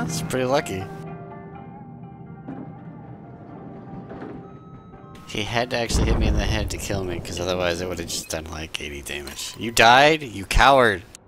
It's pretty lucky. He had to actually hit me in the head to kill me, because otherwise it would have just done like 80 damage. You died? You coward!